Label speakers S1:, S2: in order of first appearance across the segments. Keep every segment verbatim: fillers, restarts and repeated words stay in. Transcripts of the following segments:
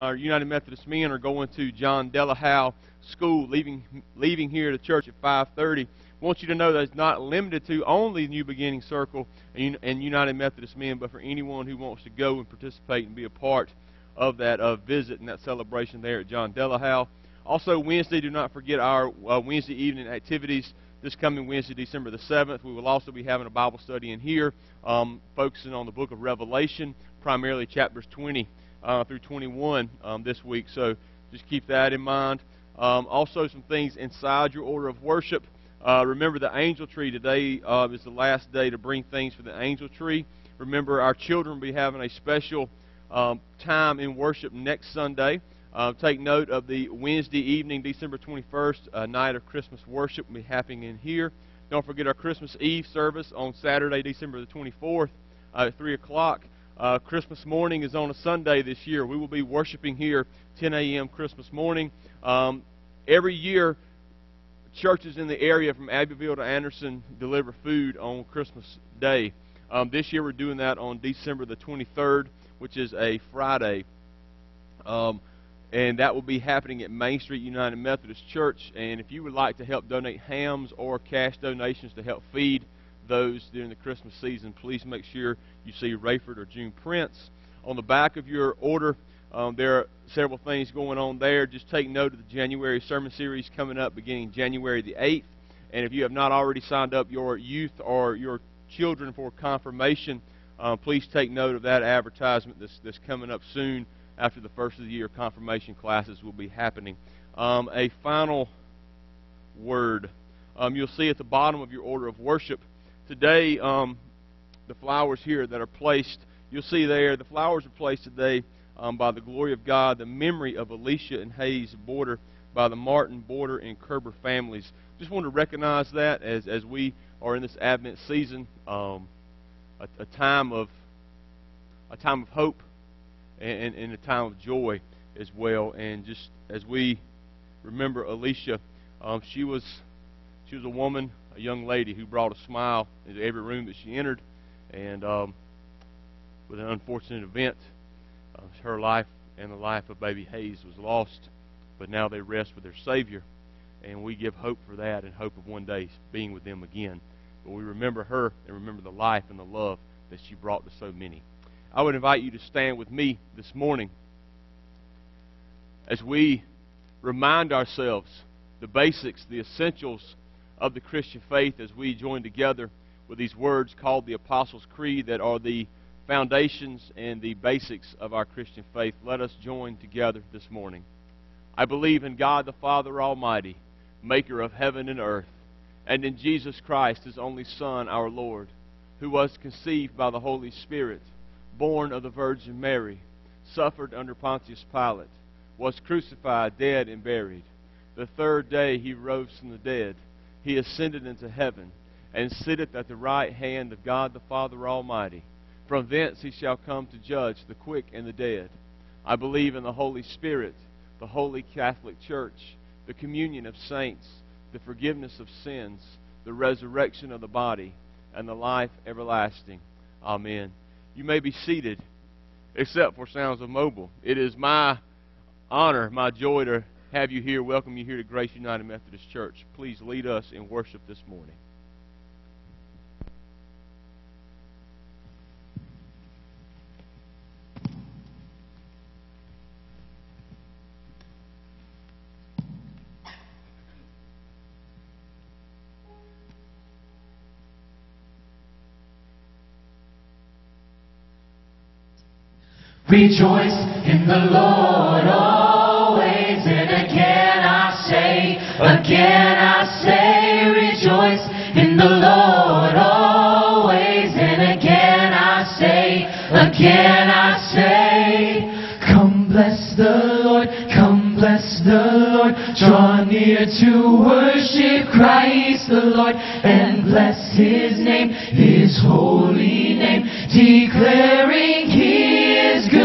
S1: Our United Methodist men are going to John Delahow School, leaving leaving here to church at five thirty. I want you to know that it's not limited to only New Beginning Circle and, and United Methodist men, but for anyone who wants to go and participate and be a part of that uh, visit and that celebration there at John Delahow. Also, Wednesday, do not forget our uh, Wednesday evening activities. This coming Wednesday, December the seventh, we will also be having a Bible study in here, um, focusing on the book of Revelation, primarily chapters twenty uh, through twenty-one um, this week. So just keep that in mind. Um, also, some things inside your order of worship. Uh, remember the angel tree today uh, is the last day to bring things for the angel tree. Remember, our children will be having a special um, time in worship next Sunday. Uh, take note of the Wednesday evening, December twenty-first, uh, night of Christmas worship will be happening in here. Don't forget our Christmas Eve service on Saturday, December the twenty-fourth uh, at three o'clock. Uh, Christmas morning is on a Sunday this year. We will be worshiping here ten a m Christmas morning. Um, every year, churches in the area from Abbeville to Anderson deliver food on Christmas Day. Um, this year we're doing that on December the twenty-third, which is a Friday. Um, and that will be happening at Main Street United Methodist Church. And if you would like to help donate hams or cash donations to help feed those during the Christmas season, please make sure you see Rayford or June Prince. On the back of your order, um, there are several things going on there. Just take note of the January sermon series coming up beginning January the eighth. And if you have not already signed up your youth or your children for confirmation, uh, please take note of that advertisement that's, that's coming up soon. After the first of the year, confirmation classes will be happening. Um, a final word. Um, you'll see at the bottom of your order of worship today, um, the flowers here that are placed, you'll see there, the flowers are placed today um, by the glory of God, the memory of Alicia and Hayes Border, by the Martin, Border, and Kerber families. Just want to recognize that as, as we are in this Advent season, um, a, a time of a time of hope, and in a time of joy as well. And just as we remember Alicia, um, she was she was a woman, a young lady who brought a smile into every room that she entered. And um, with an unfortunate event, uh, her life and the life of baby Hayes was lost. But now they rest with their Savior, and we give hope for that and hope of one day being with them again. But we remember her and remember the life and the love that she brought to so many. I would invite you to stand with me this morning as we remind ourselves the basics, the essentials of the Christian faith, as we join together with these words called the Apostles' Creed that are the foundations and the basics of our Christian faith. Let us join together this morning. I believe in God the Father Almighty, maker of heaven and earth, and in Jesus Christ, His only Son, our Lord, who was conceived by the Holy Spirit, born of the Virgin Mary, suffered under Pontius Pilate, was crucified, dead, and buried. The third day He rose from the dead. He ascended into heaven, and sitteth at the right hand of God the Father Almighty. From thence He shall come to judge the quick and the dead. I believe in the Holy Spirit, the Holy Catholic Church, the communion of saints, the forgiveness of sins, the resurrection of the body, and the life everlasting. Amen. You may be seated, except for Sounds of Mobile. It is my honor, my joy to have you here, welcome you here to Grace United Methodist Church. Please lead us in worship this morning.
S2: Rejoice in the Lord always, and again I say, again I say, rejoice in the Lord always, and again I say, again I say, come bless the Lord, come bless the Lord, draw near to worship Christ the Lord, and bless His name, His holy name, declaring He is good.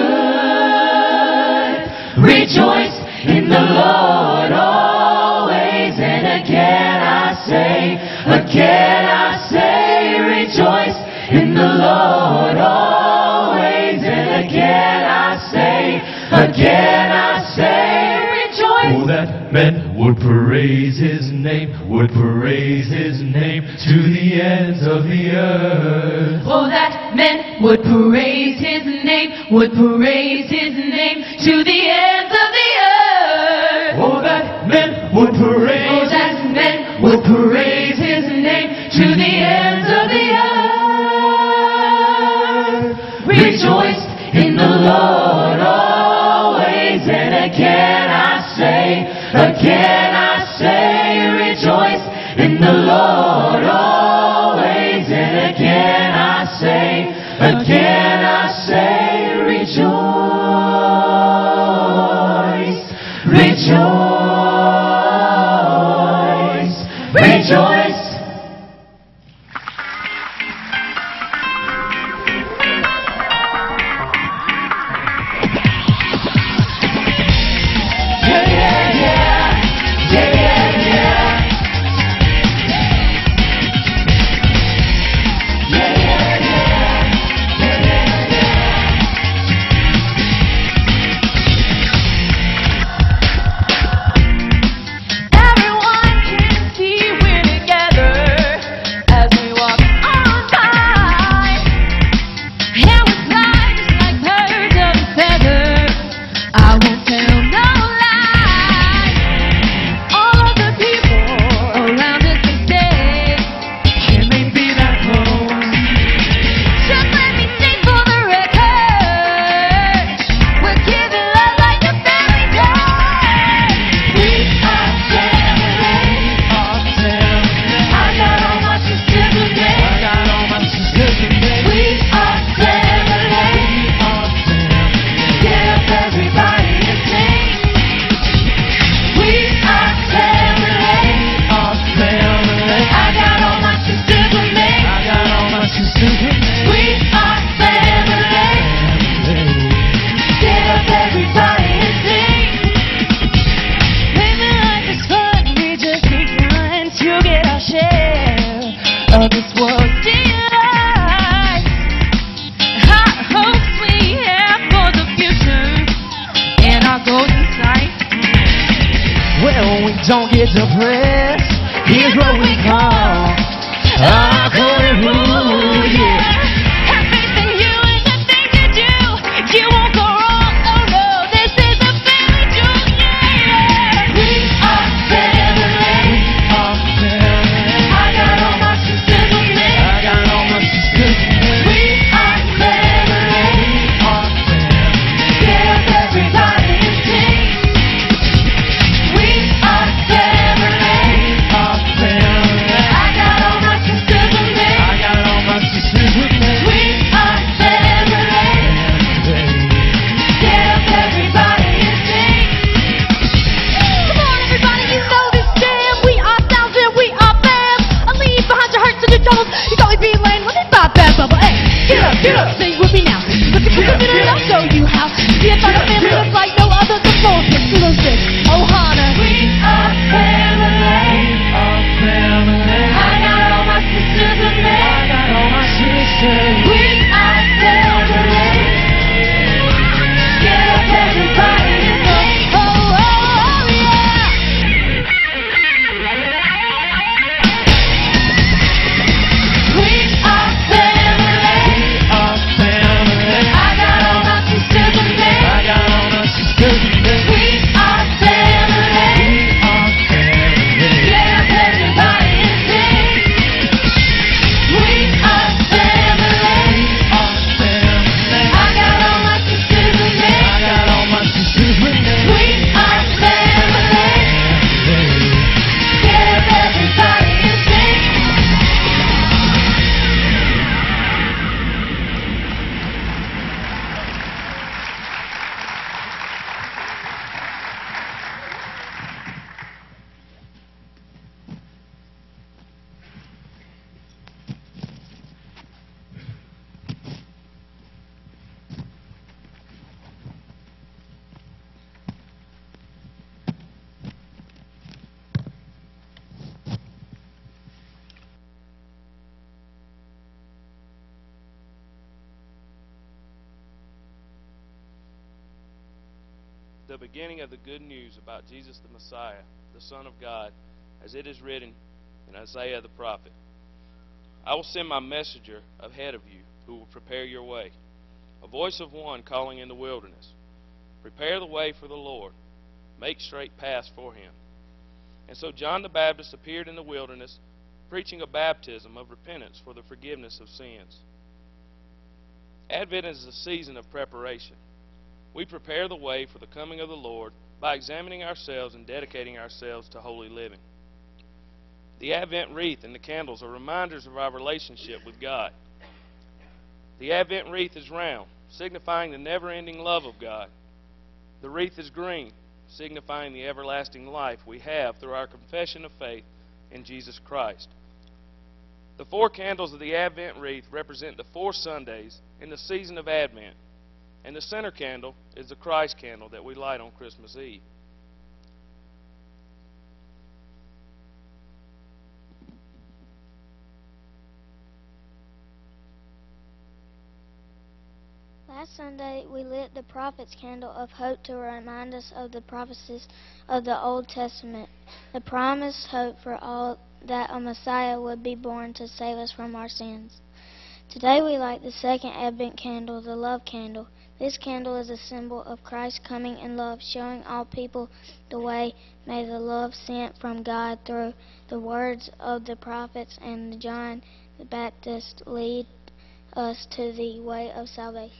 S2: Rejoice in the Lord always, and again I say, again I say, rejoice in the Lord always, and again I say, again I say, rejoice.
S3: Oh, that men would praise his name, would praise his name to the ends of the earth.
S2: Oh, that men would praise his name, would praise his name to the ends of the earth.
S3: Oh, that men would
S2: Oh,
S3: praise,
S2: that men would praise his name to the ends of the earth. Rejoice in the Lord always, and again I say, again I say, rejoice in the Lord always, and again I say, again I say, rejoice, rejoice, rejoice.
S4: Everyone can see we're together as we walk on by. And we fly just like birds of a feather. I won't tell no lie. All of the people around us can say,
S3: can they be that close?
S4: just let me sing for the record. We're giving love like a family does.
S2: We are family.
S3: Our family,
S2: I got all my sisters with me.
S3: I got all my sisters with me.
S2: We are family.
S3: Our family,
S2: Get up, everybody, and sing. We are family.
S3: our family,
S2: I got all my sisters with me.
S3: I got all my sisters with me.
S2: We are family. Get up, everybody, and sing.
S4: Living life is fun, we just need time to get our share of this world's delights. High hopes we have for the future and our goals in sight.
S3: Well, we don't get depressed. Here's what we call our golden rule, yeah.
S4: Have faith in you and the things you do. You won't go wrong, oh no, this is a family jewel, yeah.
S2: We are family.
S3: Our family,
S2: I got all my sisters with me.
S3: I got all my sisters with me.
S2: We are family.
S3: Our family,
S2: Get up, everybody, and sing. We are family.
S3: our family,
S2: I got all my sisters with me.
S5: the beginning of the good news about Jesus the Messiah, the Son of God, as it is written in Isaiah the prophet. I will send my messenger ahead of you, who will prepare your way. A voice of one calling in the wilderness, prepare the way for the Lord, make straight paths for him. And so John the Baptist appeared in the wilderness, preaching a baptism of repentance for the forgiveness of sins. Advent is a season of preparation. We prepare the way for the coming of the Lord by examining ourselves and dedicating ourselves to holy living. The Advent wreath and the candles are reminders of our relationship with God. The Advent wreath is round, signifying the never-ending love of God. The wreath is green, signifying the everlasting life we have through our confession of faith in Jesus Christ. The four candles of the Advent wreath represent the four Sundays in the season of Advent, and the center candle is the Christ candle that we light on Christmas Eve.
S6: Last Sunday, we lit the prophet's candle of hope to remind us of the prophecies of the Old Testament, the promised hope for all that a Messiah would be born to save us from our sins. Today, we light the second Advent candle, the love candle. This candle is a symbol of Christ coming in love, showing all people the way. May the love sent from God through the words of the prophets and John the Baptist lead us to the way of salvation.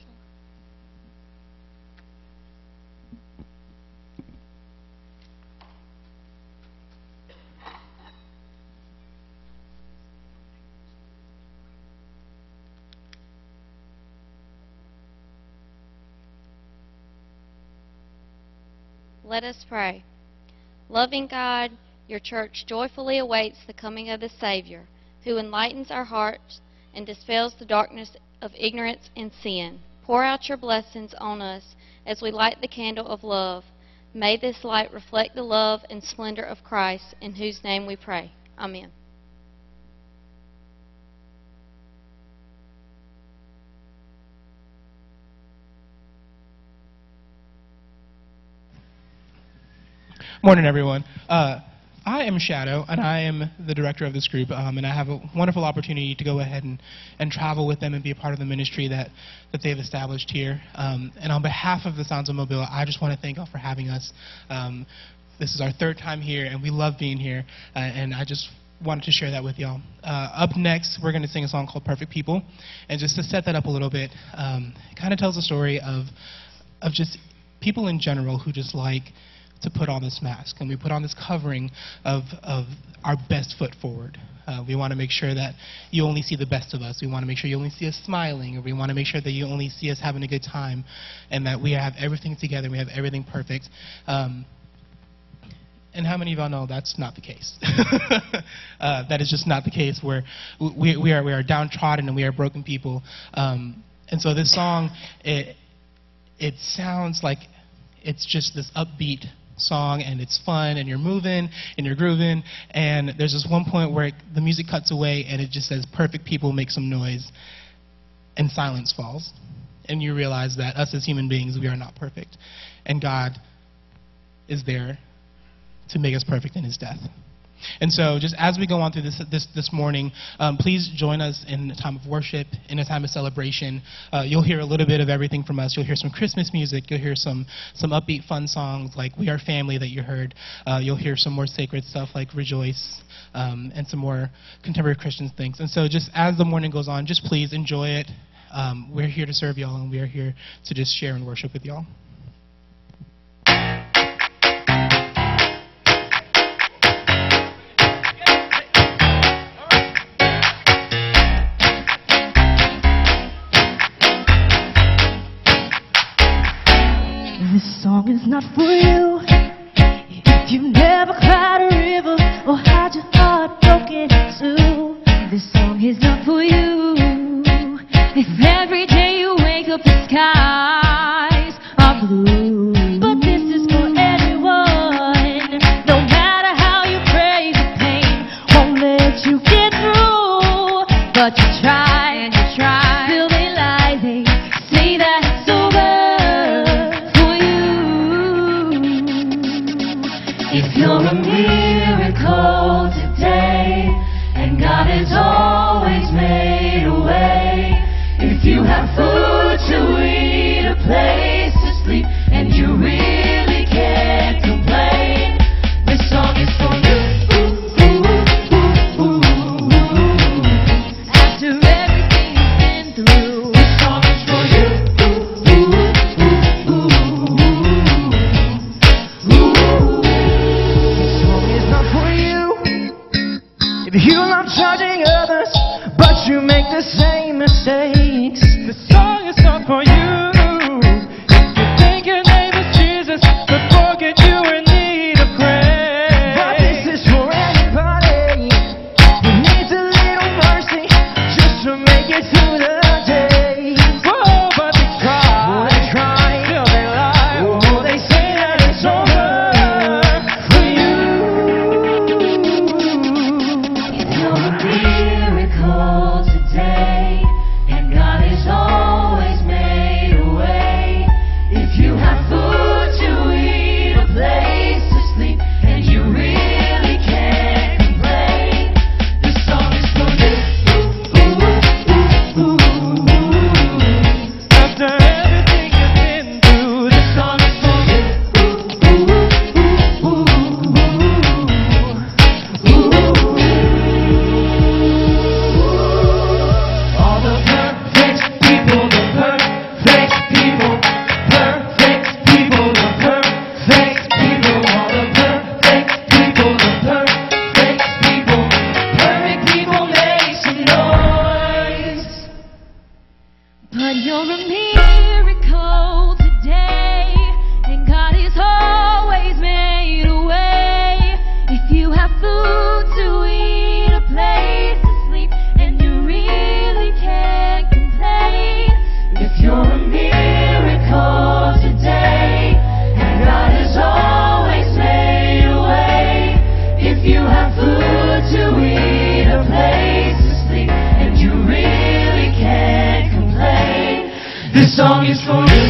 S7: Let us pray. Loving God, your church joyfully awaits the coming of the Savior, who enlightens our hearts and dispels the darkness of ignorance and sin. Pour out your blessings on us as we light the candle of love. May this light reflect the love and splendor of Christ, in whose name we pray. Amen.
S3: Morning, everyone. Uh, I am Shadow, and I am the director of this group, um, and I have a wonderful opportunity to go ahead and, and travel with them and be a part of the ministry that, that they've established here. Um, and on behalf of the Sounds of Mobile, I just want to thank y'all for having us. Um, this is our third time here, and we love being here, uh, and I just wanted to share that with y'all. Uh, up next, we're going to sing a song called Perfect People, and just to set that up a little bit, um, it kind of tells a story of, of just people in general who just like to put on this mask, and we put on this covering of, of our best foot forward. Uh, we want to make sure that you only see the best of us. We want to make sure you only see us smiling, or we want to make sure that you only see us having a good time, and that we have everything together, we have everything perfect. Um, and how many of y'all know that's not the case? uh, that is just not the case. Where we, we, are, we are downtrodden and we are broken people. Um, and so this song, it, it sounds like it's just this upbeat song, and it's fun, and you're moving and you're grooving, and there's this one point where it, the music cuts away and it just says, perfect people make some noise, and silence falls, and you realize that us as human beings, we are not perfect, and God is there to make us perfect in his death. And so just as we go on through this this, this morning, um, please join us in a time of worship, in a time of celebration. Uh, you'll hear a little bit of everything from us. You'll hear some Christmas music. You'll hear some, some upbeat, fun songs like We Are Family that you heard. Uh, you'll hear some more sacred stuff like Rejoice, um, and some more contemporary Christian things. And so just as the morning goes on, just please enjoy it. Um, we're here to serve y'all, and we are here to just share and worship with y'all.
S4: This song is not for you if you've never cried a river or had your heart broken too. This song is not for you if every day you wake up the skies are blue. But this is for anyone, no matter how you pray, the pain won't let you get through. But you try and you try, still they lie, they say that it's over.
S2: If you're a miracle today, and God has always made a way. If you have food to eat, a place to sleep, and you really can't complain, this song is for you. After everything you've been through, this song is for you.
S8: If you love charging others, but you make the same mistakes, the song is not for you. If you think your name is Jesus, but forget you in need of praise. But this is for anybody who needs a little mercy just to make it through the day. Oh, but they try, oh, they try, till they lie, oh, they say that it's over for you.
S2: Miracle today, and God has always made a way. If you have food to eat, a place to sleep, and you really can't complain, this song is for you.
S8: After everything you've been through, this song is for you.
S2: All the perfect people, the perfect people, perfect people, the perfect people, all the perfect people, the perfect people, perfect people make some noise.
S4: But you're a miracle today, and God has always made a way. If you have food to eat, a place to sleep, and you really can't complain,
S2: If you're a miracle today, and God has always made a way. If you have food to eat, a place to sleep, and you really can't complain, this song is for you.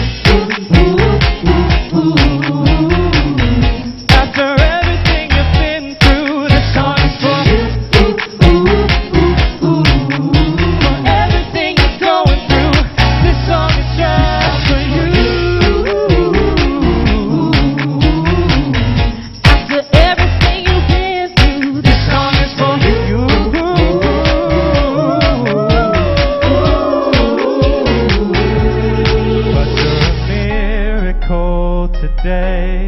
S8: After everything you've been through, this song is for you. For everything you're going through, this song is just for you.
S4: after everything you've been through,
S8: This song is for you. But you're a miracle today.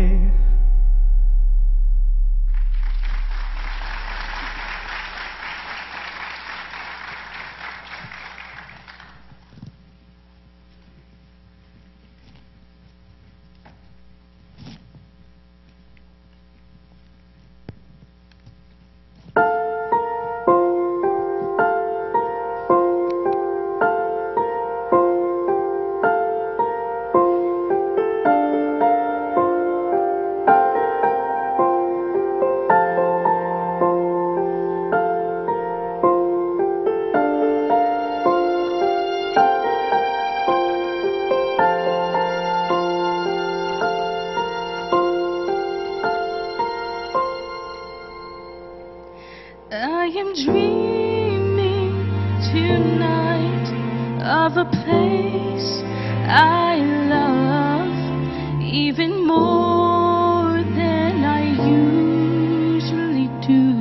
S4: I am dreaming tonight of a place I love even more than I usually do.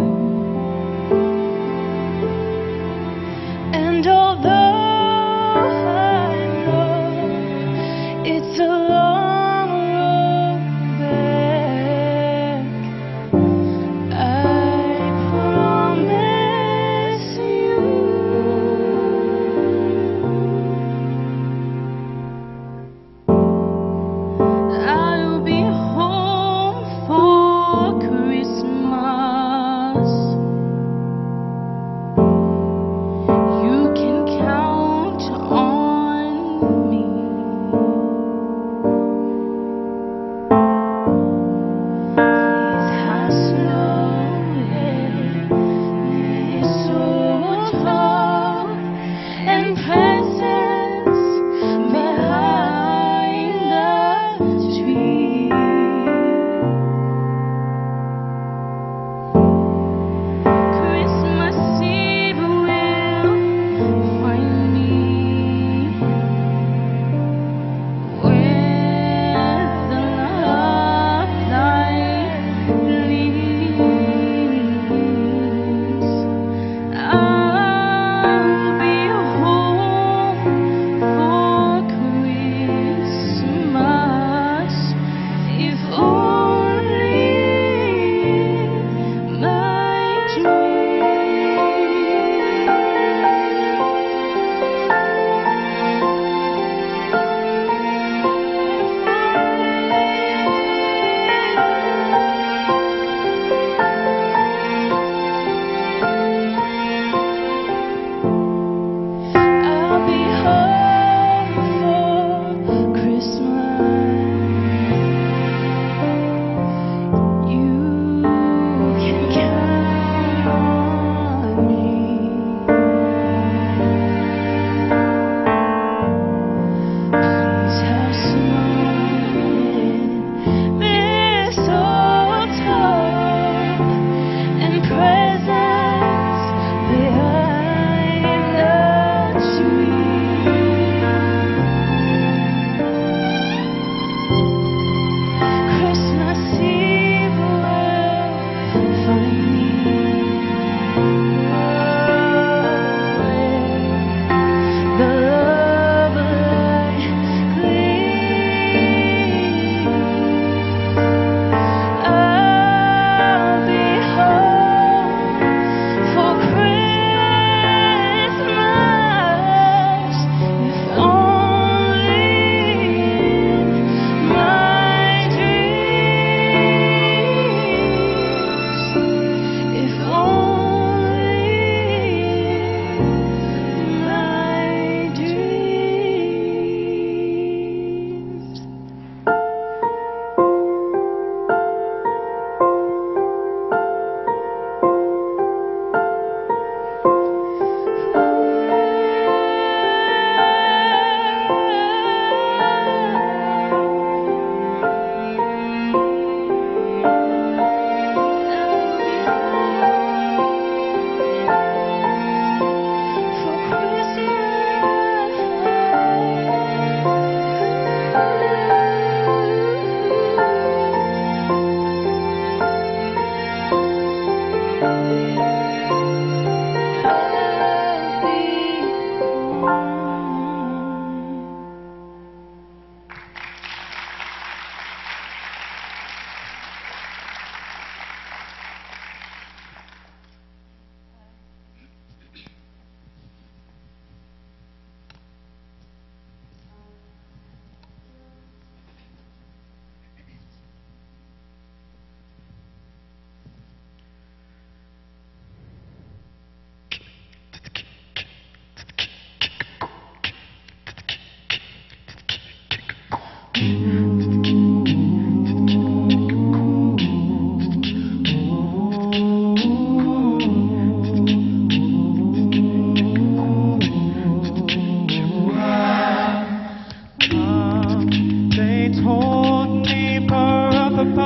S4: And although I know it's a long road back, I promise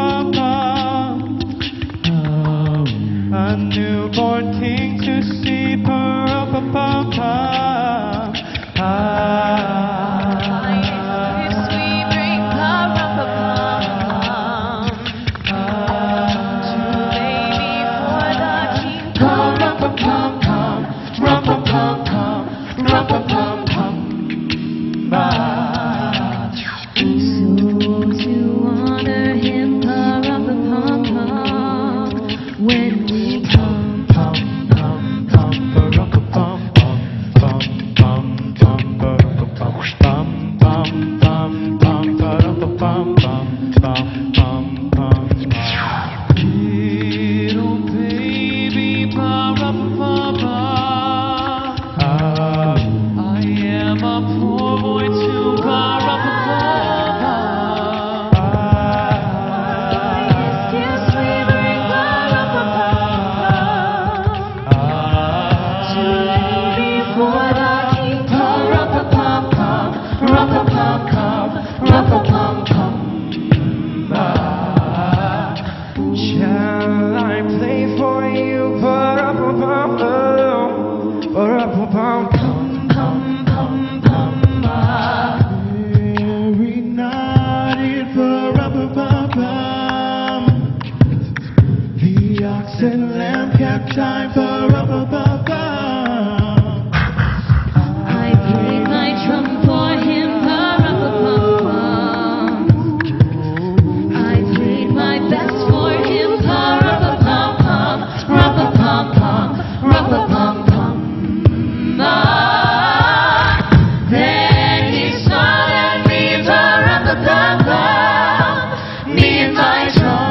S8: A newborn king to see, pa-ra-pa-pa-pa.
S4: Sweet ring, pa-ra-pa-pum. To lay before the king,
S8: Pa-ra-pa-pum-pum, ra-pa-pum-pum, ra-pa-pum-pum.
S4: so to honor him, pa-ra-pa-pum-pum. When we come,
S8: Pum, pum, pum, pa-ra-pa-pum, pum, pum, pum, pum, pa-ra-pa-pum, pum, pum, pum, pum, pa-ra-pa-pum, pum, pum, pum, pum. Little baby, pa-ra-pa-pa-pa. I am a poor boy too, pa-ra-pa-pa-pa.
S4: still sweet ring, pa-ra-pa-pum. To lay before the king,
S8: Pa-ra-pa-pum-pum, ra-pa-pum-pum, ra-pa-pum-pum. Shall I play for you? Pa-ra-pa-pum-pum, pa-ra-pa-pum-pum, pum, pum, pum. Every night it pa-ra-pa-pum-pum. The ox and lamb kept time, pa-ra-pa-pum-pum.
S4: I played my drum for him, pa-ra-pa-pum-pum. I played my best for him, pa-ra-pa-pum-pum, ra-pa-pum-pum, ra-pa-pum-pum. Ah, then he smiled at me, pa-ra-pa-pum-pum. Me and my drum,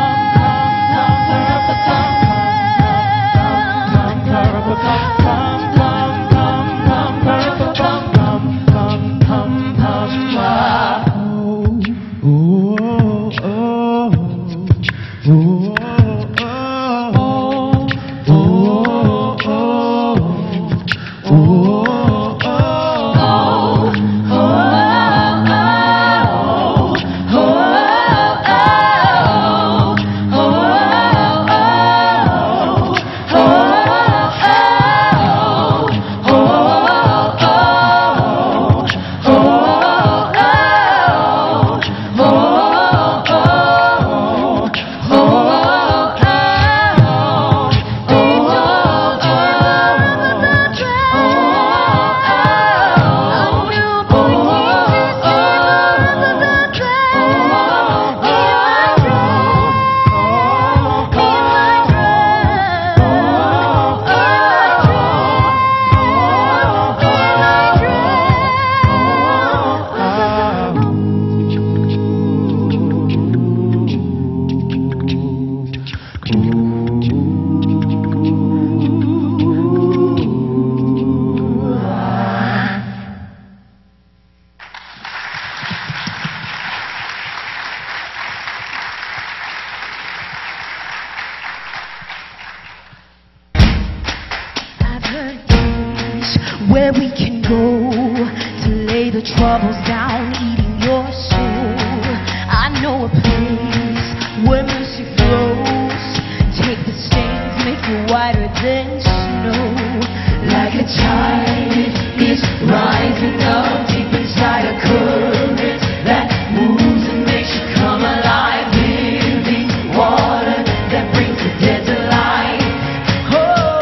S2: where we can go to lay the troubles down, eating your soul. I know a place where mercy flows. Take the stains, make you whiter than snow. Like a tide, it's rising up deep inside a current that moves and makes you come alive. Living water that brings the dead to life. Oh,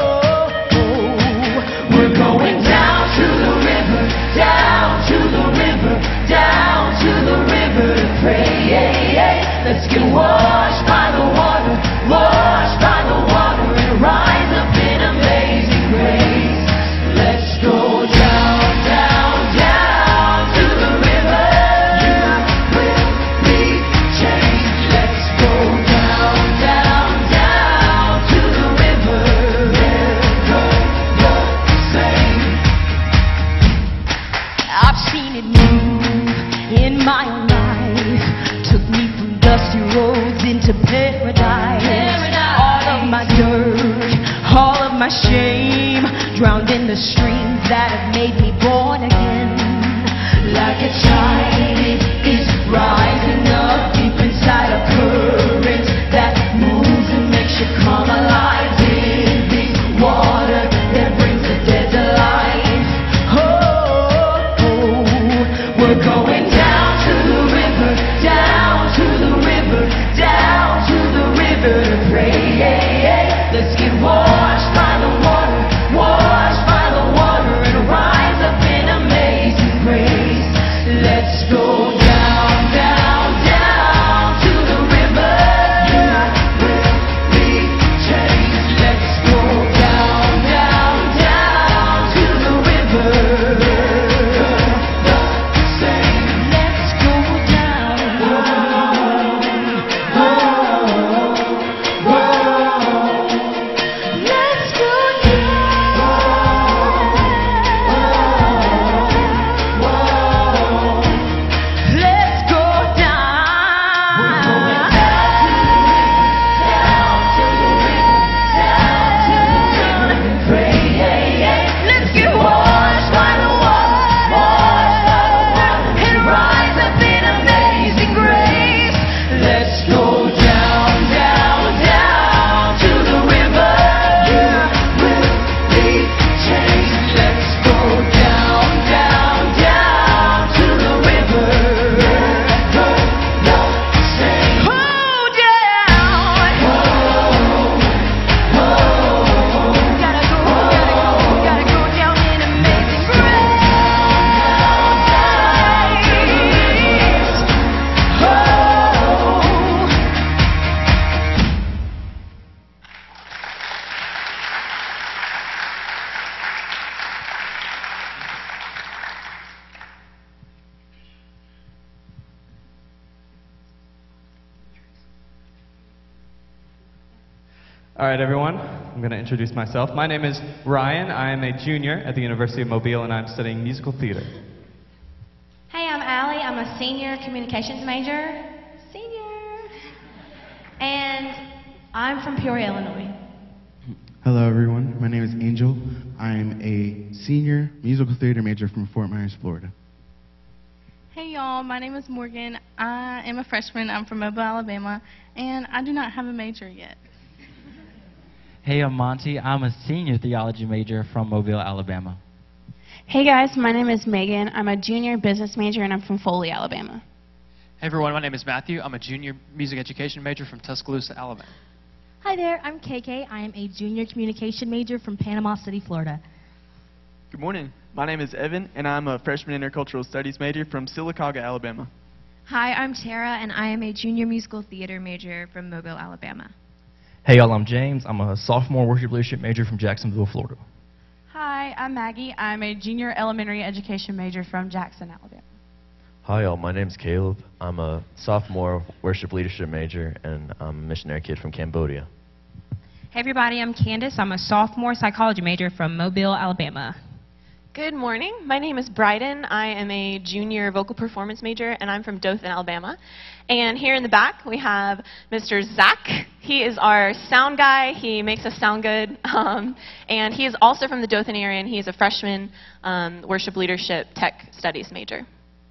S2: oh, we're going down to the river, down to the river, down to the river to pray. Let's get washed by the water, washed by the water, and rise up in amazing grace. Let's go down, down, down to the river. You will be changed. Let's go down, down, down to the river. Never the same. I've seen it move in my own life. Took me from dusty roads into paradise. paradise. All of my dirt, all of my shame, drowned in the streams that have made me born again. Like a tide, it is rising up deep inside a curve.
S9: All right, everyone. I'm going to introduce myself. My name is Ryan. I am a junior at the University of Mobile, and I'm studying musical theater.
S10: Hey, I'm Allie. I'm a senior communications major. Senior. And I'm from Peoria, Illinois.
S11: Hello, everyone. My name is Angel. I am a senior musical theater major from Fort Myers, Florida.
S12: Hey, y'all. My name is Morgan. I am a freshman. I'm from Mobile, Alabama, and I do not have a major yet.
S13: Hey, I'm Monty. I'm a senior theology major from Mobile, Alabama.
S14: Hey guys, my name is Megan. I'm a junior business major and I'm from Foley, Alabama.
S15: Hey everyone, my name is Matthew. I'm a junior music education major from Tuscaloosa, Alabama.
S16: Hi there, I'm K K. I am a junior communication major from Panama City, Florida.
S17: Good morning. My name is Evan, and I'm a freshman intercultural studies major from Sylacauga, Alabama.
S18: Hi, I'm Tara, and I am a junior musical theater major from Mobile, Alabama.
S19: Hey y'all, I'm James. I'm a sophomore worship leadership major from Jacksonville, Florida.
S20: Hi, I'm Maggie. I'm a junior elementary education major from Jackson, Alabama.
S21: Hi y'all, my name's Caleb. I'm a sophomore worship leadership major, and I'm a missionary kid from Cambodia.
S22: Hey everybody, I'm Candace. I'm a sophomore psychology major from Mobile, Alabama.
S23: Good morning. My name is Bryden. I am a junior vocal performance major, and I'm from Dothan, Alabama. And here in the back, we have Mister Zach. He is our sound guy. He makes us sound good. Um, and he is also from the Dothan area, and he is a freshman um, worship leadership tech studies major.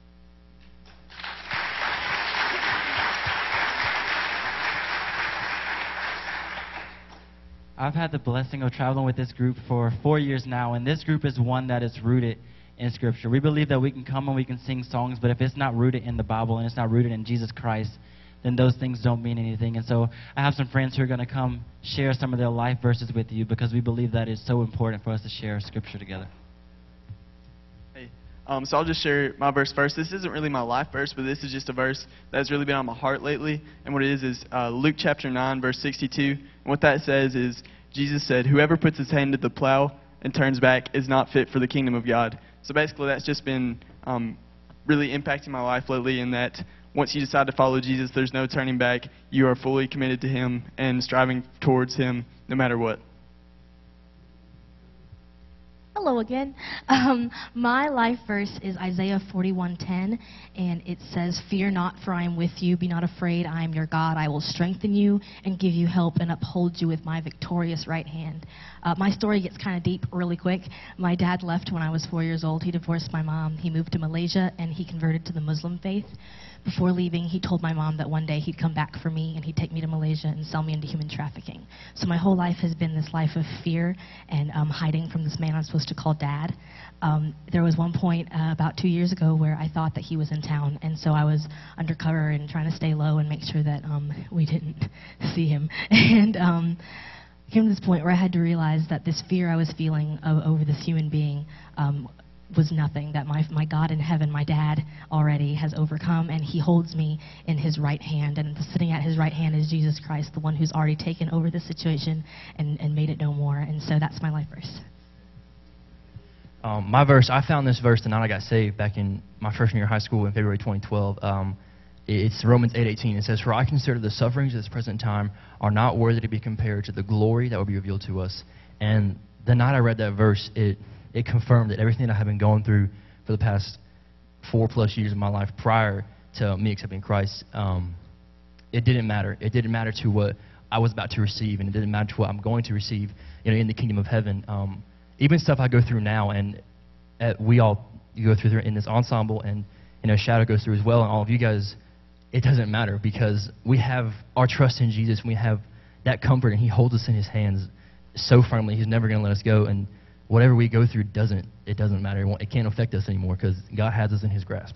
S13: I've had the blessing of traveling with this group for four years now, and this group is one that is rooted in Scripture. We believe that we can come and we can sing songs, but if it's not rooted in the Bible and it's not rooted in Jesus Christ, then those things don't mean anything. And so I have some friends who are going to come share some of their life verses with you because we believe that it's so important for us to share Scripture together.
S17: Hey, um, so I'll just share my verse first. This isn't really my life verse, but this is just a verse that's really been on my heart lately. And what it is is uh, Luke chapter nine, verse sixty-two. And what that says is, Jesus said, "Whoever puts his hand to the plow and turns back is not fit for the kingdom of God." So basically that's just been um, really impacting my life lately, in that once you decide to follow Jesus, there's no turning back. You are fully committed to him and striving towards him no matter what.
S16: Hello again. Um, my life verse is Isaiah forty-one ten, and it says, "Fear not, for I am with you. Be not afraid. I am your God. I will strengthen you and give you help and uphold you with my victorious right hand." Uh, my story gets kind of deep really quick. My dad left when I was four years old. He divorced my mom. He moved to Malaysia, and he converted to the Muslim faith. Before leaving, he told my mom that one day he'd come back for me and he'd take me to Malaysia and sell me into human trafficking. So my whole life has been this life of fear and um, hiding from this man I'm supposed to call Dad. Um, there was one point uh, about two years ago where I thought that he was in town, and so I was undercover and trying to stay low and make sure that um, we didn't see him. And um, came to this point where I had to realize that this fear I was feeling of, over this human being um, was nothing, that my, my God in heaven, my dad, already has overcome, and he holds me in his right hand, and sitting at his right hand is Jesus Christ, the one who's already taken over this situation and, and made it no more. And so that's my life verse.
S19: Um, my verse, I found this verse the night I got saved back in my freshman year of high school in February twenty twelve. Um, it's Romans eight eighteen. It says, "For I consider the sufferings of this present time are not worthy to be compared to the glory that will be revealed to us." And the night I read that verse, it it confirmed that everything that I had been going through for the past four plus years of my life prior to me accepting Christ, um, it didn't matter. It didn't matter to what I was about to receive, and it didn't matter to what I'm going to receive, you know, in the kingdom of heaven. Um, even stuff I go through now, and uh, we all go through in this ensemble, and you know, Shadow goes through as well, and all of you guys, it doesn't matter because we have our trust in Jesus, and we have that comfort, and he holds us in his hands so firmly. He's never going to let us go, and whatever we go through doesn't, it doesn't matter. It, won't, it can't affect us anymore because God has us in his grasp.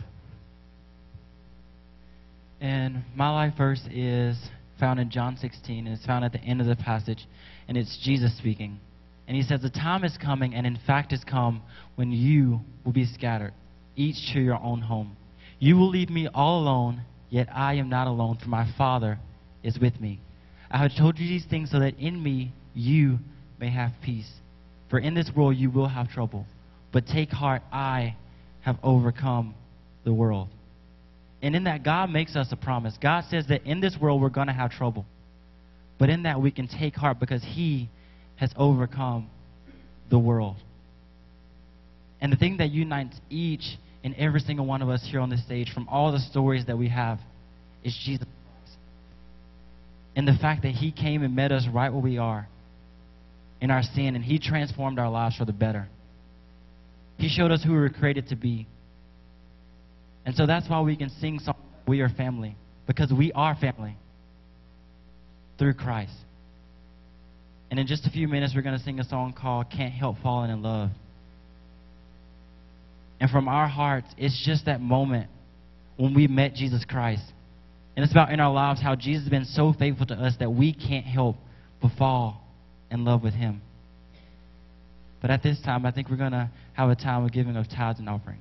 S13: And my life verse is found in John sixteen, and it's found at the end of the passage, and it's Jesus speaking. And he says, "The time is coming, and in fact has come, when you will be scattered, each to your own home. You will leave me all alone, yet I am not alone, for my Father is with me. I have told you these things so that in me you may have peace. For in this world you will have trouble, but take heart, I have overcome the world." And in that, God makes us a promise. God says that in this world we're going to have trouble. But in that we can take heart because he has overcome the world. And the thing that unites each and every single one of us here on this stage from all the stories that we have is Jesus Christ. And the fact that he came and met us right where we are in our sin, and he transformed our lives for the better. He showed us who we were created to be. And so that's why we can sing songs, We Are Family, because we are family through Christ. And in just a few minutes, we're going to sing a song called Can't Help Falling in Love. And from our hearts, it's just that moment when we met Jesus Christ. And it's about in our lives how Jesus has been so faithful to us that we can't help but fall in love with him. But at this time, I think we're going to have a time of giving of tithes and offering.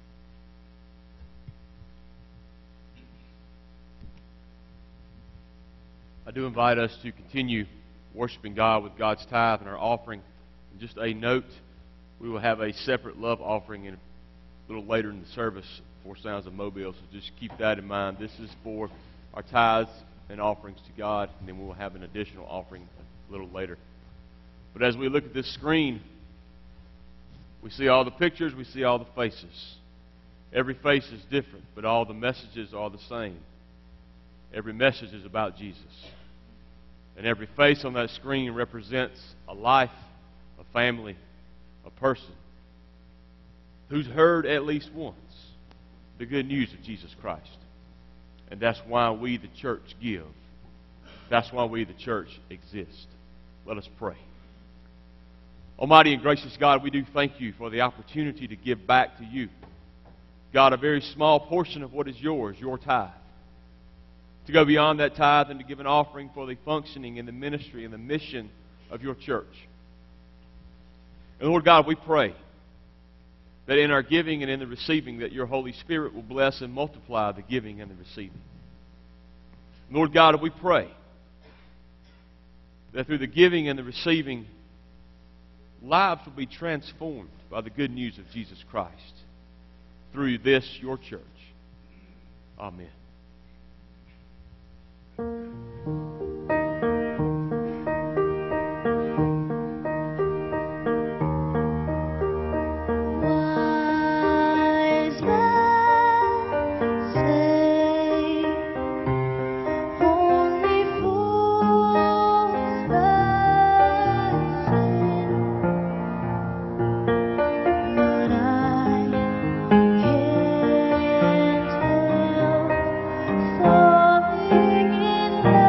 S1: I do invite us to continue worshiping God with God's tithe and our offering. And just a note, we will have a separate love offering in a little later in the service for Sounds of Mobile, so just keep that in mind. This is for our tithes and offerings to God, and then we'll have an additional offering a little later. But as we look at this screen, we see all the pictures, we see all the faces. Every face is different, but all the messages are the same. Every message is about Jesus. And every face on that screen represents a life, a family, a person who's heard at least once the good news of Jesus Christ. And that's why we, the church, give. That's why we, the church, exist. Let us pray. Almighty and gracious God, we do thank you for the opportunity to give back to you. God, a very small portion of what is yours, your tithe. To go beyond that tithe and to give an offering for the functioning and the ministry and the mission of your church. And Lord God, we pray that in our giving and in the receiving, that your Holy Spirit will bless and multiply the giving and the receiving. Lord God, we pray that through the giving and the receiving, lives will be transformed by the good news of Jesus Christ through this, your church. Amen.
S4: Falling in love.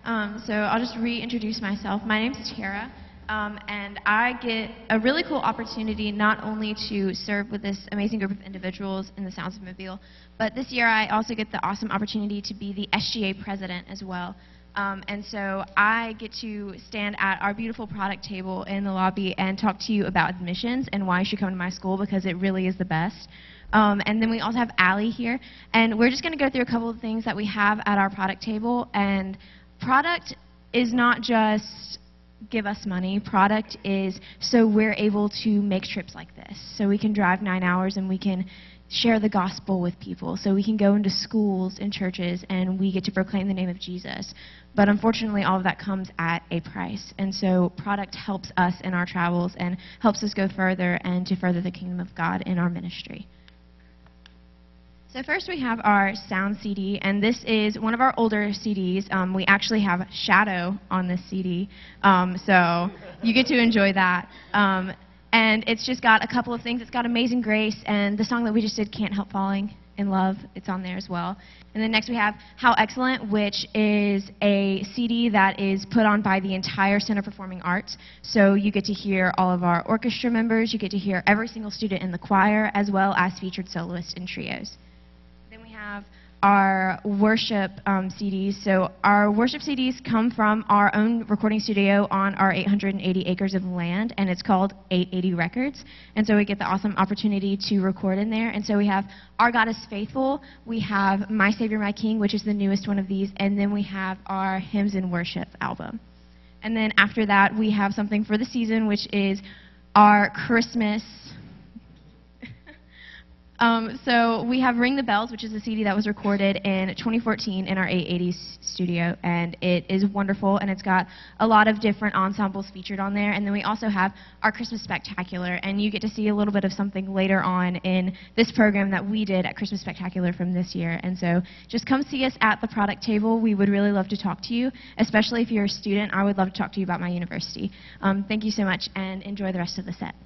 S18: Um, so I'll just reintroduce myself. My name's Tara, um, and I get a really cool opportunity not only to serve with this amazing group of individuals in the Sounds of Mobile, but this year I also get the awesome opportunity to be the S G A president as well. Um, and so I get to stand at our beautiful product table in the lobby and talk to you about admissions and why you should come to my school, because it really is the best. Um, and then we also have Allie here, and we're just going to go through a couple of things that we have at our product table. And product is not just give us money. Product is so we're able to make trips like this. So we can drive nine hours and we can share the gospel with people. So we can go into schools and churches and we get to proclaim the name of Jesus. But unfortunately, all of that comes at a price. And so product helps us in our travels and helps us go further and to further the kingdom of God in our ministry. So first we have our sound C D, and this is one of our older C Ds. Um, we actually have Shadow on this C D, um, so you get to enjoy that. Um, and it's just got a couple of things. It's got Amazing Grace, and the song that we just did, Can't Help Falling in Love, it's on there as well. And then next we have How Excellent, which is a C D that is put on by the entire Center for Performing Arts. So you get to hear all of our orchestra members, you get to hear every single student in the choir, as well as featured soloists and trios. Have our worship um, C Ds. So our worship C Ds come from our own recording studio on our eight hundred eighty acres of land, and it's called eight eighty Records. And so we get the awesome opportunity to record in there. And so we have Our God is Faithful, we have My Savior, My King, which is the newest one of these, and then we have our Hymns and Worship album. And then after that, we have something for the season, which is our Christmas. Um, so we have Ring the Bells, which is a C D that was recorded in twenty fourteen in our eight eighty studio, and it is wonderful, and it's got a lot of different ensembles featured on there. And then we also have our Christmas Spectacular, and you get to see a little bit of something later on in this program that we did at Christmas Spectacular from this year. And so just come see us at the product table. We would really love to talk to you, especially if you're a student. I would love to talk to you about my university. Um, thank you so much, and enjoy the rest of the set.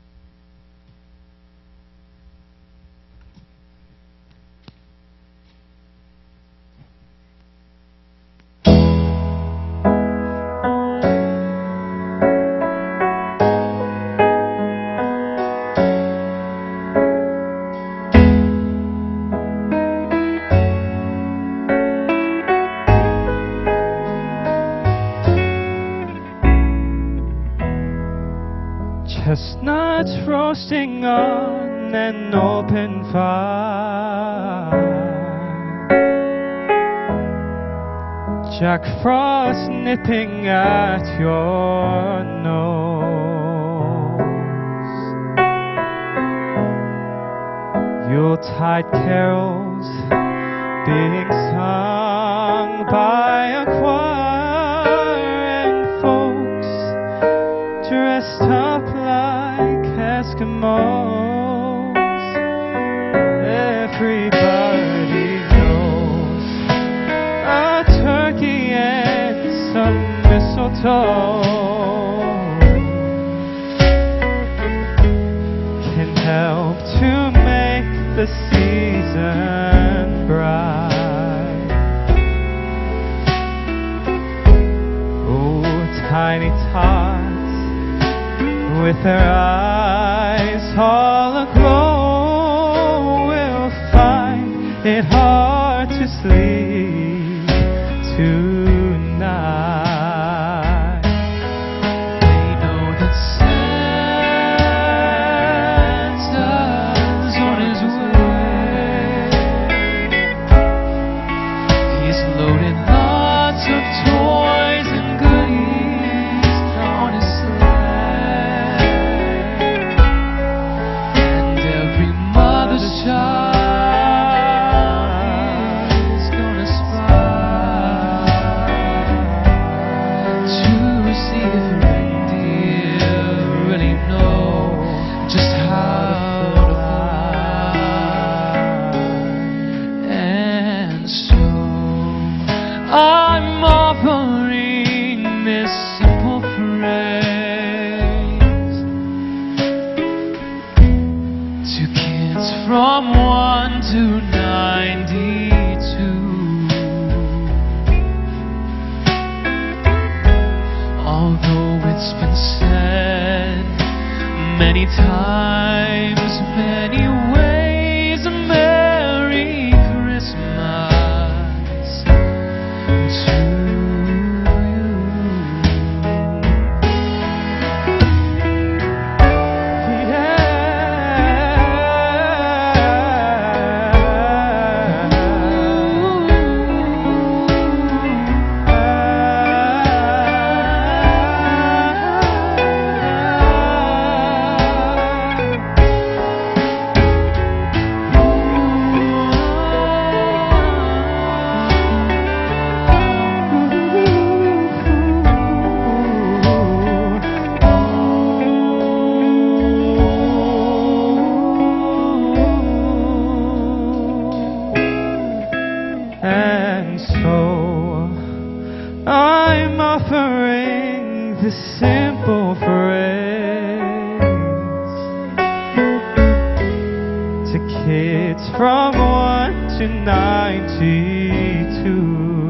S8: Chestnuts roasting on an open fire, Jack Frost nipping at your nose, Yuletide carols being sung by a choir, and folks dressed up like Eskimos. Everybody knows a turkey and some mistletoe can help to make the season bright. Oh, tiny tots with their eyes all aglow will find it hard to sleep tonight. They know that Santa's on his way. He's loaded lots of toys and goodies on his sleigh. Child is gonna spy to see if reindeer really know just how to fly. And so I'm offering this simple phrase to kids from one to ninety-two. Although it's been said many times, many ways, a Merry Christmas to And so I'm offering this simple phrase to kids from one to ninety-two.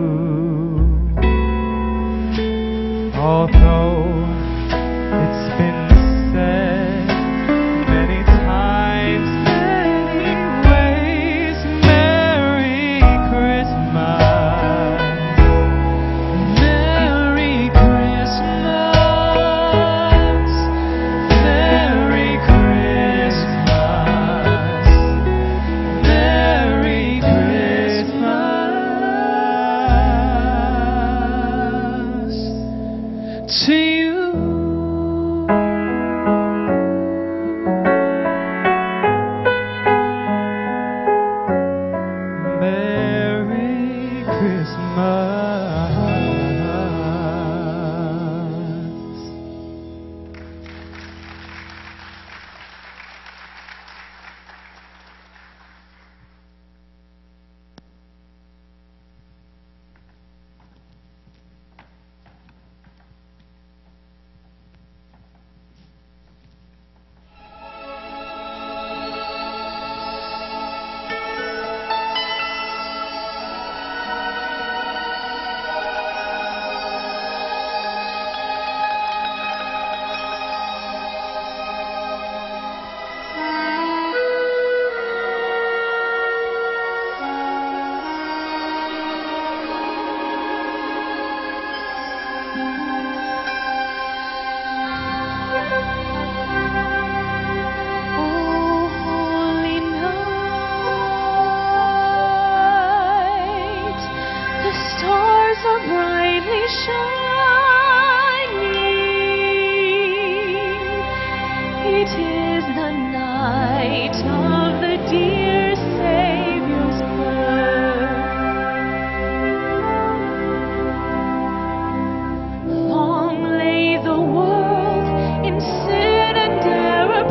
S8: Although it's been said many times, many ways, Merry Christmas, Merry Christmas, Merry Christmas, Merry Christmas to you. Merry Christmas. Holy night, the stars are brightly shining. It is the night of the dear Savior's birth. Long lay the world in sin and error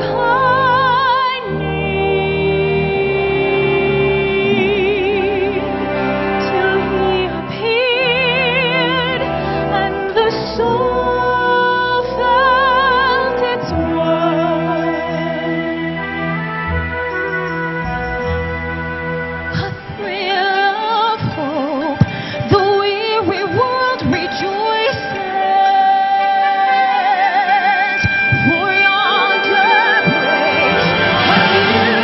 S8: pining, till He appeared and the soul felt its worth. A thrill of hope, the weary world rejoices, for yonder breaks a new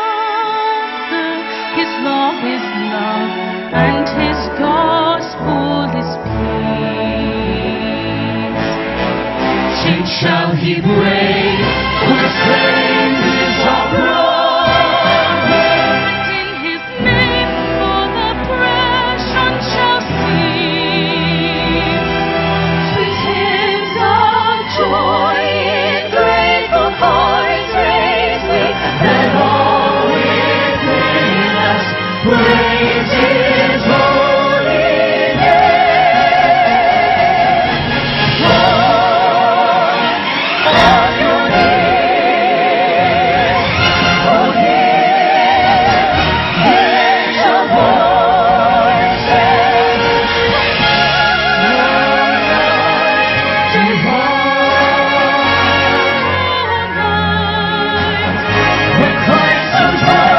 S8: His love is love, and His gospel
S2: shall he break? Whose praises are broken?
S4: In his name all oppression shall cease.
S2: Sweet hymns of joy in grateful hearts raise we, that all within us praise his holy name. Lord, on your knees, oh yeah, lift your voices, divine, when Christ comes home.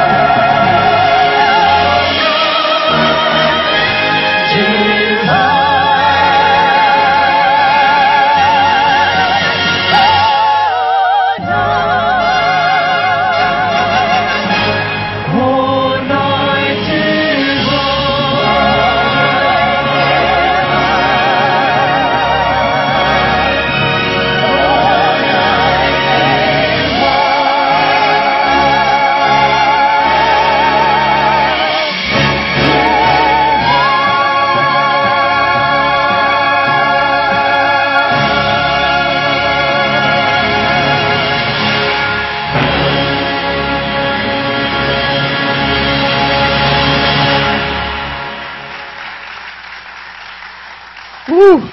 S5: Woo!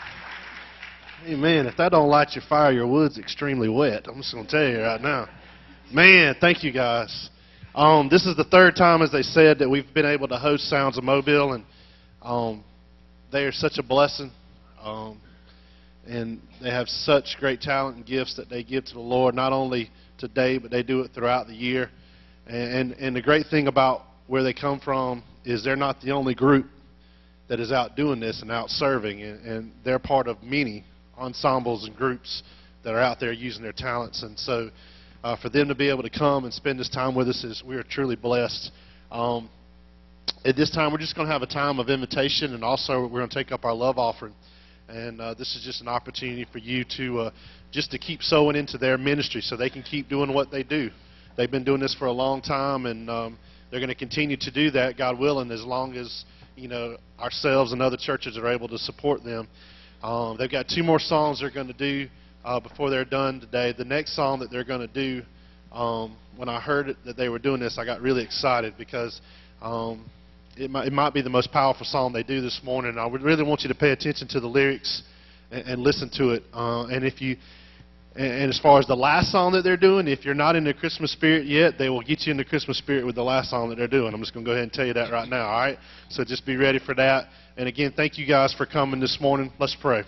S5: Amen. If that don't light your fire, your wood's extremely wet. I'm just going to tell you right now. Man, thank you guys. Um, this is the third time, as they said, that we've been able to host Sounds of Mobile, and um, they are such a blessing. Um, and they have such great talent and gifts that they give to the Lord, not only today, but they do it throughout the year. And, and, and the great thing about where they come from is they're not the only group that is out doing this and out serving, and, and they're part of many ensembles and groups that are out there using their talents. And so uh, for them to be able to come and spend this time with us, is we are truly blessed. Um, at this time, we're just going to have a time of invitation, and also we're going to take up our love offering. And uh, this is just an opportunity for you to uh, just to keep sowing into their ministry so they can keep doing what they do. They've been doing this for a long time, and um, they're going to continue to do that, God willing, as long as you know, ourselves and other churches are able to support them. Um, they've got two more songs they're going to do uh, before they're done today. The next song that they're going to do, um, when I heard it, that they were doing this, I got really excited because um, it, might, it might be the most powerful song they do this morning. I would really want you to pay attention to the lyrics and, and listen to it. Uh, and if you And, and as far as the last song that they're doing, if you're not in the Christmas spirit yet, they will get you in the Christmas spirit with the last song that they're doing. I'm just going to go ahead and tell you that right now, all right? So just be ready for that. And again, thank you guys for coming this morning. Let's pray.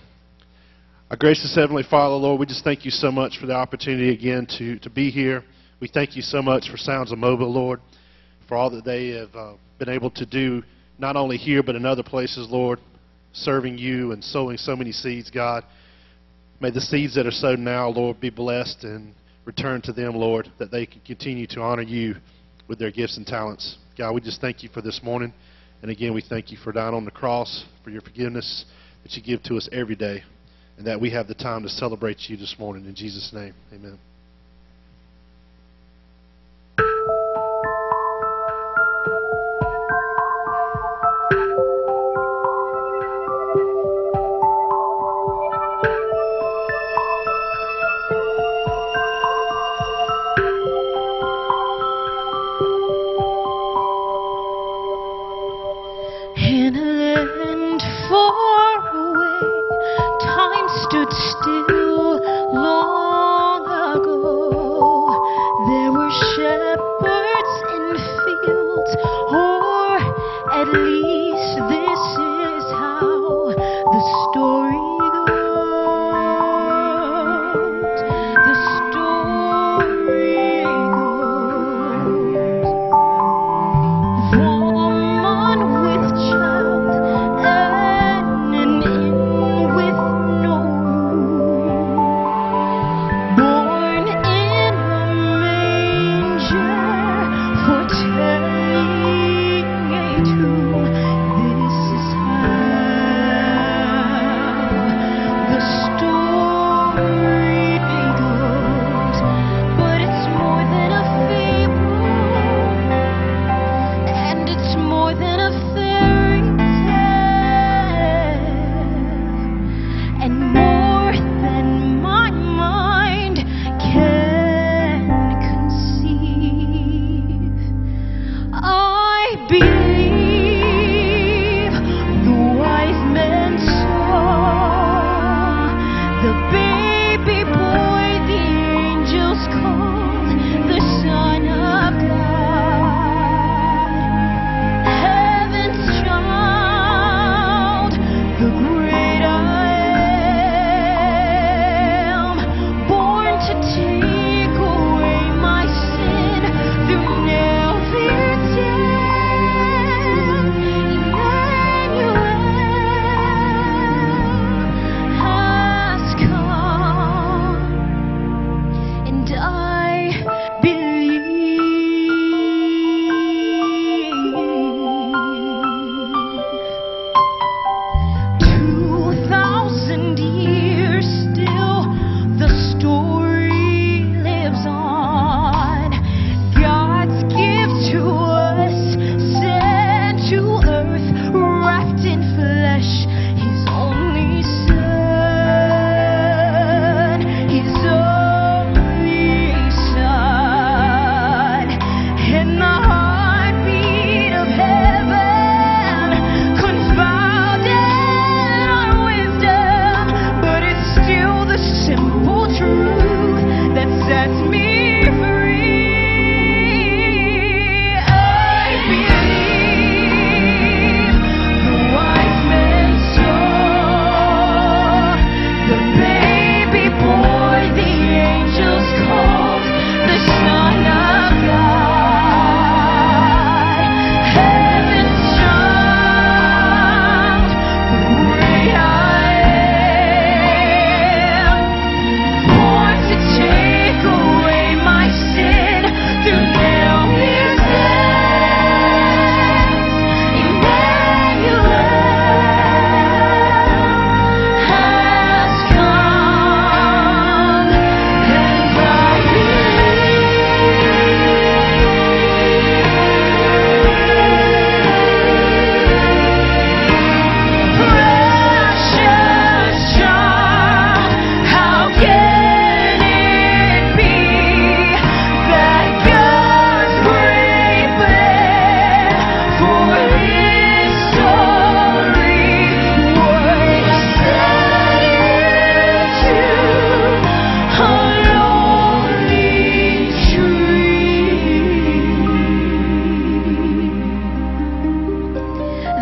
S5: Our gracious Heavenly Father, Lord, we just thank you so much for the opportunity again to, to be here. We thank you so much for Sounds of Mobile, Lord, for all that they have uh, been able to do, not only here but in other places, Lord, serving you and sowing so many seeds, God. May the seeds that are sown now, Lord, be blessed and return to them, Lord, that they can continue to honor you with their gifts and talents. God, we just thank you for this morning. And again, we thank you for dying on the cross, for your forgiveness that you give to us every day, and that we have the time to celebrate you this morning. In Jesus' name, amen.
S2: Stood still long ago. There were shepherds in fields, or at least this is how the story goes. The story goes. Woman with child and an inn with no room.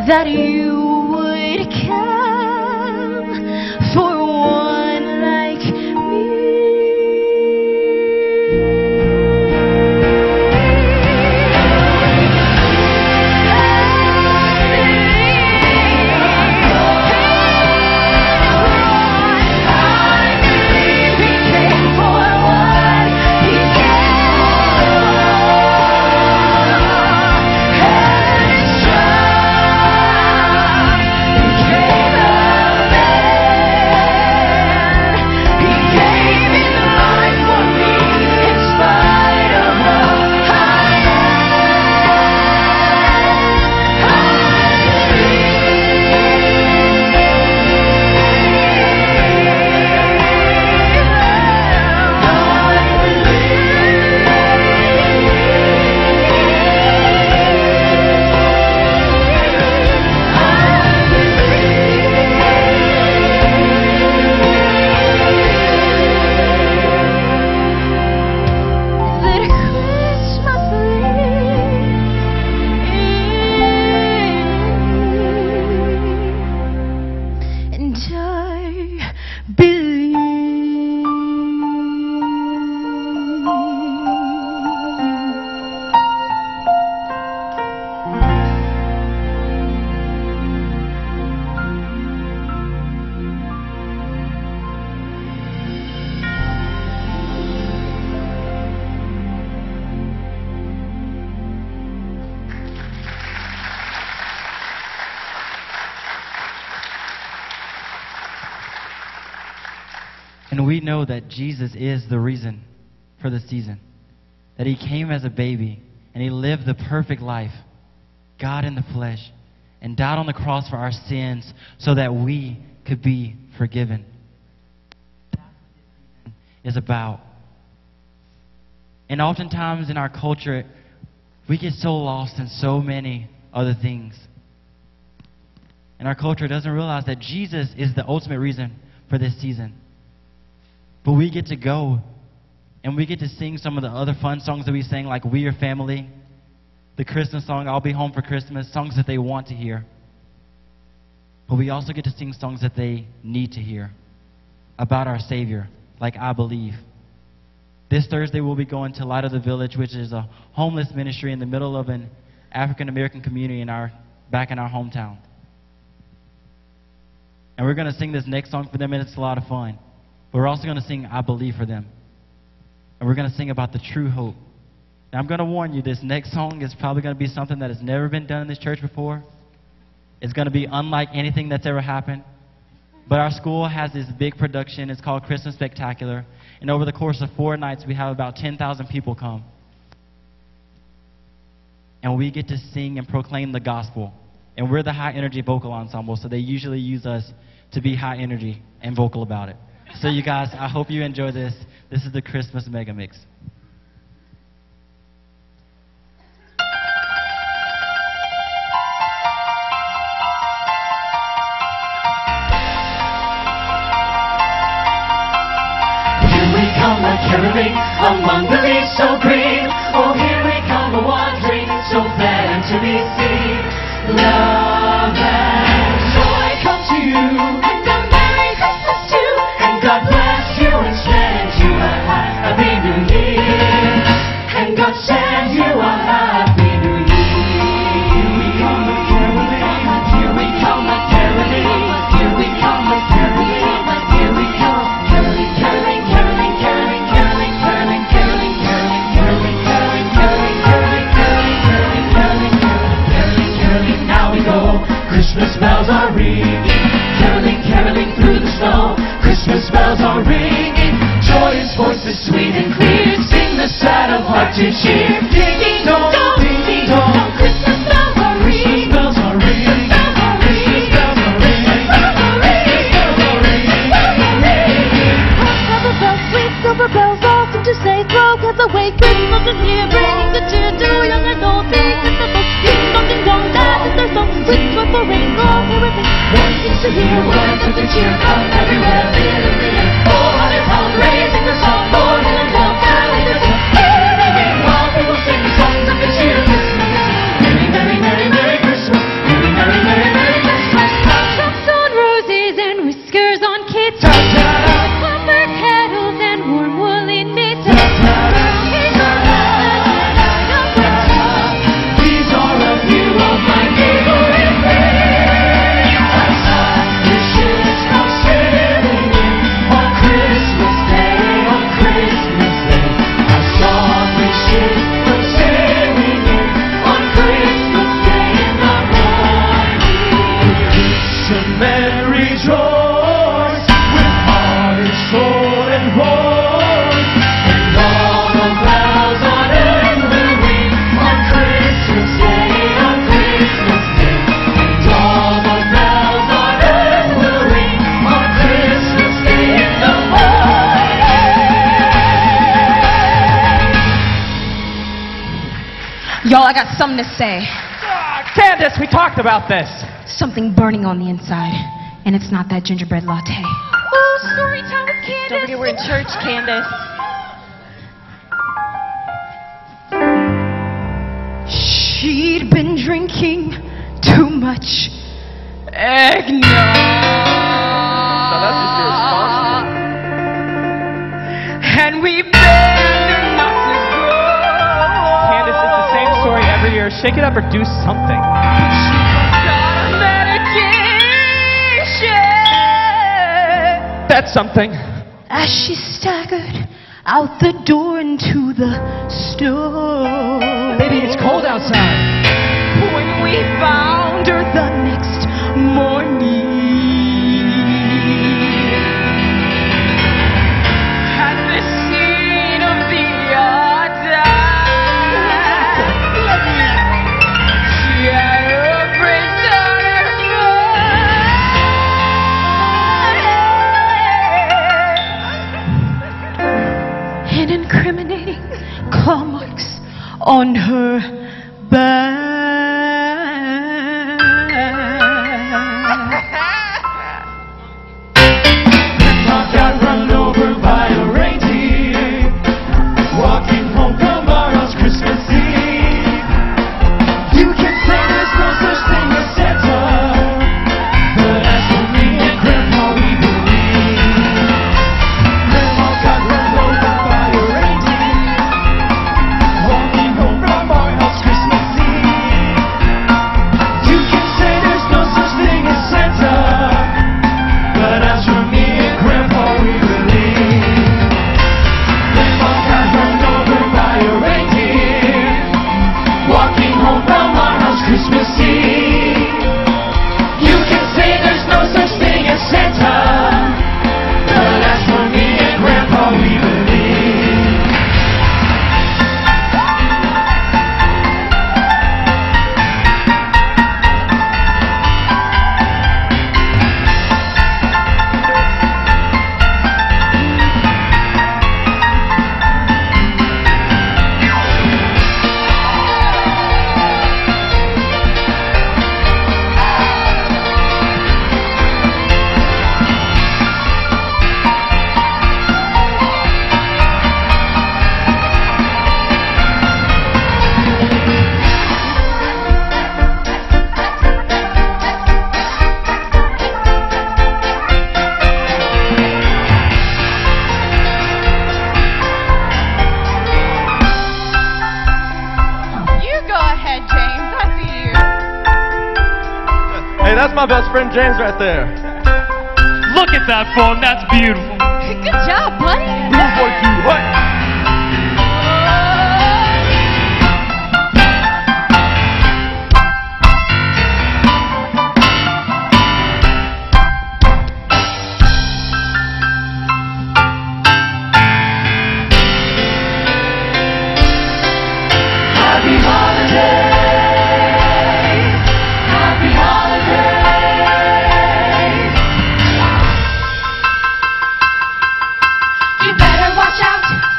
S2: that you would come for one like me.
S13: And we know that Jesus is the reason for the season. That he came as a baby and he lived the perfect life, God in the flesh, and died on the cross for our sins so that we could be forgiven. That's what this is about. And oftentimes in our culture, we get so lost in so many other things. And our culture doesn't realize that Jesus is the ultimate reason for this season. But we get to go, and we get to sing some of the other fun songs that we sang, like We Are Family, the Christmas song, I'll Be Home for Christmas, songs that they want to hear. But we also get to sing songs that they need to hear about our Savior, like I Believe. This Thursday, we'll be going to Light of the Village, which is a homeless ministry in the middle of an African-American community in our, back in our hometown. And we're going to sing this next song for them, and it's a lot of fun. But we're also going to sing I Believe for them. And we're going to sing about the true hope. Now, I'm going to warn you, this next song is probably going to be something that has never been done in this church before. It's going to be unlike anything that's ever happened. But our school has this big production. It's called Christmas Spectacular. And over the course of four nights, we have about ten thousand people come. And we get to sing and proclaim the gospel. And we're the high-energy vocal ensemble, so they usually use us to be high energy and vocal about it. So you guys, I hope you enjoy this. This is the Christmas Mega Mix.
S2: Here we come a-caroling among the leaves so green. Oh, here we come a-wandering, so glad and to be seen. Love and joy come to you, and a Merry Christmas too. And God bless you and send you a Happy New Year. And God send you a Happy New Year. Here we come a-caroling, here we come a-caroling, here we come a-caroling, here we come caroling, caroling, caroling, caroling, caroling, caroling, caroling, caroling, caroling, caroling, caroling, caroling, caroling, caroling, caroling, caroling. Now we go. Christmas bells are ringing, caroling, caroling through the snow. Christmas bells are ringing, joyous voices sweet and clear, sing the sad of heart to cheer. Ding ding dong, ding ding dong. Christmas bells are ringing, bells are ringing, bells are ringing, bells are ringing, bells are ringing, bells are ringing, bells are ringing.
S4: Silver bells, sweet silver bells, all seem to say, throw cats away. Christmas is here, bringing good cheer to young and old. Sing with the folk, ding dong, ding dong, that is their song. With joyful ring, all everything. One seems to hear words of the cheer come everywhere.
S2: Oh, honey, pound, raising the song, Lord, and the caroling the song. While people sing the song.
S16: Well, I got something to say.
S8: Candace, we talked about this.
S16: Something burning on the inside, and it's not that gingerbread latte.
S10: Oh, story time with Candace.
S23: Don't forget we're in church, Candace.
S4: She'd been drinking too much eggnog.
S17: So that's just your response.
S4: And we begged her not to go.
S8: Candace, it's the same story every year. Shake it up or do something.
S4: Got a medication.
S8: That's something.
S4: As she staggered out the door into the snow.
S8: Baby, it's cold outside.
S4: When we found her the next morning at the scene of the attack, she had her brace on her foot and incriminating claw marks on her back.
S2: Grandma got run over by a reindeer walking home from our house Christmas Eve. You can say there's no such thing as Santa, but as for me and Grandpa, we believe. Grandma got run over by a reindeer walking home from our house Christmas Eve. You can say there's no such thing as Santa, but as for me and Grandpa, we believe. Grandma got run over by a reindeer walking home from our house Christmas Eve. You can say there's no such thing as Santa, but as for me and Grandpa, we believe.
S4: You go ahead, James. I see you.
S21: Hey, that's my best friend James right there.
S15: Look at that form. That's beautiful.
S4: Good job, buddy.
S2: Happy holidays, happy holidays.
S4: You better watch out.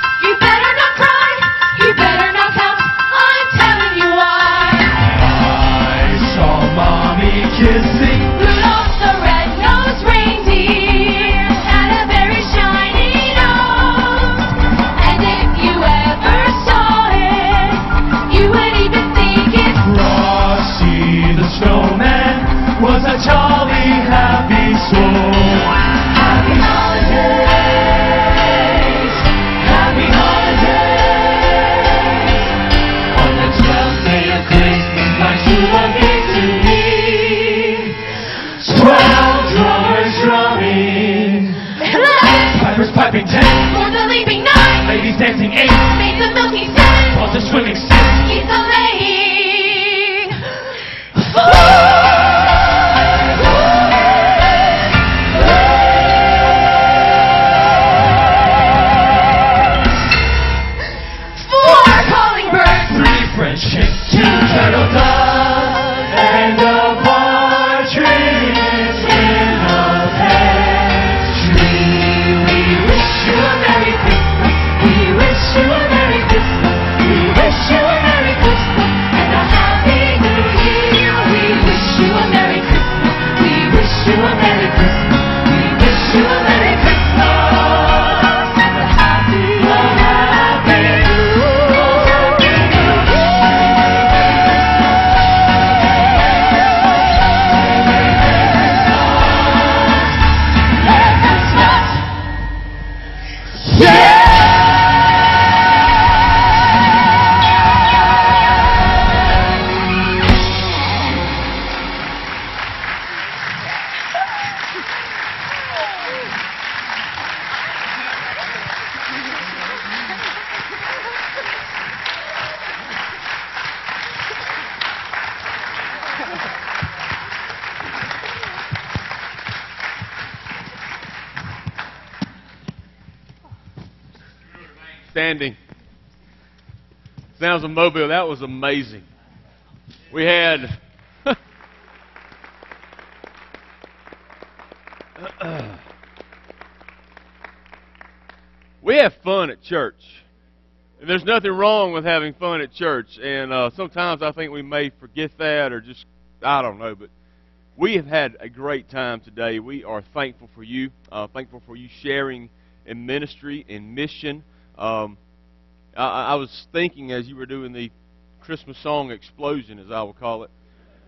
S1: outstanding. Sounds of Mobile, that was amazing. We had we have fun at church. And there's nothing wrong with having fun at church. And uh, sometimes I think we may forget that or just, I don't know. But we have had a great time today. We are thankful for you. Uh, thankful for you sharing in ministry, in mission. Um, I, I was thinking as you were doing the Christmas song explosion, as I will call it.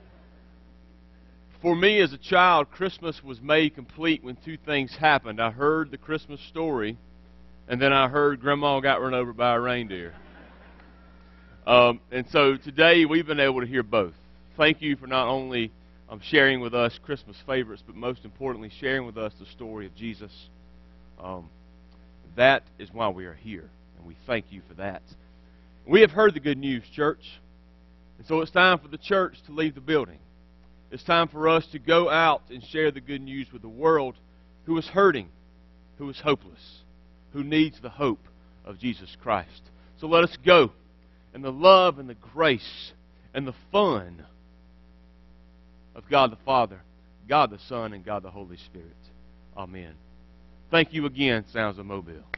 S1: For me as a child, Christmas was made complete when two things happened. I heard the Christmas story, and then I heard Grandma got run over by a reindeer. Um, and so today we've been able to hear both. Thank you for not only um, sharing with us Christmas favorites, but most importantly, sharing with us the story of Jesus. Um, that is why we are here, and we thank you for that. We have heard the good news, church. And so it's time for the church to leave the building. It's time for us to go out and share the good news with the world who is hurting, who is hopeless, who needs the hope of Jesus Christ. So let us go in the love and the grace and the fun of God the Father, God the Son, and God the Holy Spirit. Amen. Thank you again, Sounds of Mobile.